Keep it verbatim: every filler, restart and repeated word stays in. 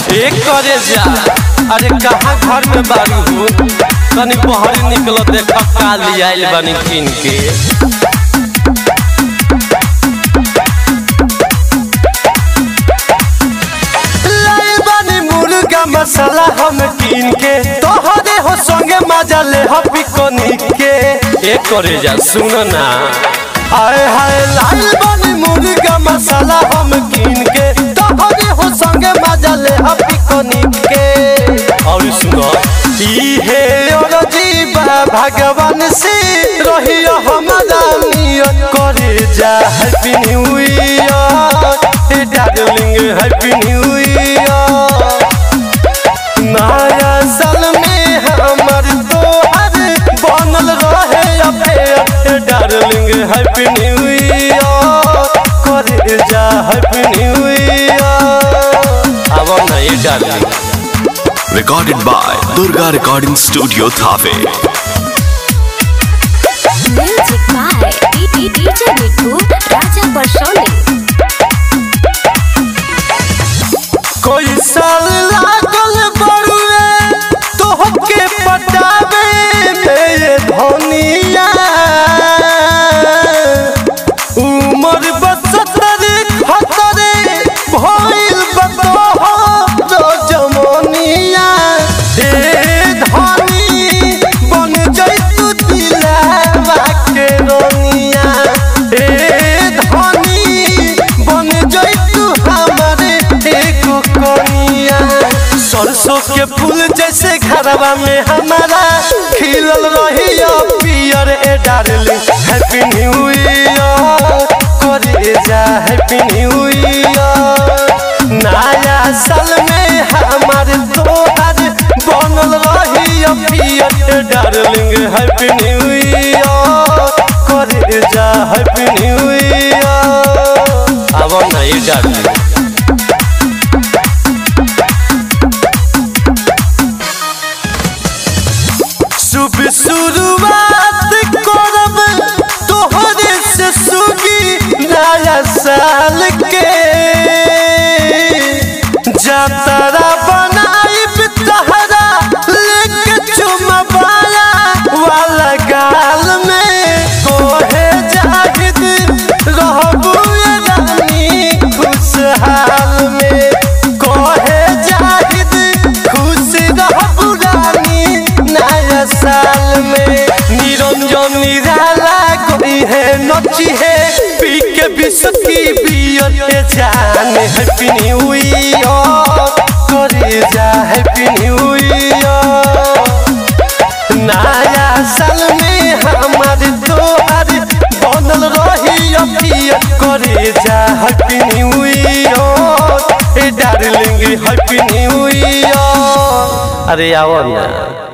एक करे जा अरे कहाँ घर में बारू हो तनी बहरी निकलो देख का लियाइल बनी किन के लाइल बनी मुर्गा मसाला हम किन के तोहरे हो संगे मजा ले हो पिकनिक के एक करे जा सुन ना आए हाय लाइल बनी मुर्गा मसाला हम किन के तोहरे हो संगे मजा ले हो पिकनिक के और सुनो इहे और जीवा भगवान से रहियो हमारा नियत करे जा happy new year darling happy new year नया साल में हमर तोहर बनल रहे affair darling happy new year करे जा हैप्पी न्यू ईयर अब नहीं darling Recorded by Durga Recording Studio Thave. Music by D J Nikku Raja Personi. कोई साल लागल बड़ुए तोहके पटावे मेरे धनिया उमर बसतर खतरे भइल बतो जमनिया ए धनी बन जइतु दिलवा के रोनिया ए धनी बन जइतु हमारे एको कोनिया सरसों के फूल जैसे घरवा में हमारा खिलल रहियो पियर ए डार्लिंग हैप्पी न्यू ईयर करे जा हैप्पी न्यू ईयर नया साल में हमारे तोहर बनल रहियो पियर डार्लिंग हैप्पी न्यू ईयर करे जा हैप्पी न्यू ईयर अब नहीं डार्लिंग शुभ शुरुआत करब तोहरे से सुगी नया साल के जातरा बनाइब तहरा लेके चुमबाया वाला गाल में कोहे जाहिद रहबू रानी खुशहाल में कोहे जाहिद खुश रहबू रानी नया साल में निरंजन निराला कोई है नची है पी के बिस्की बियर के जान हैप्पी न्यू ईयर करे जा हैप्पी न्यू ईयर नया साल में हमारे तोहर बनल रहियो पियर करे जा happy new year darling happy new year अरे आओ ना।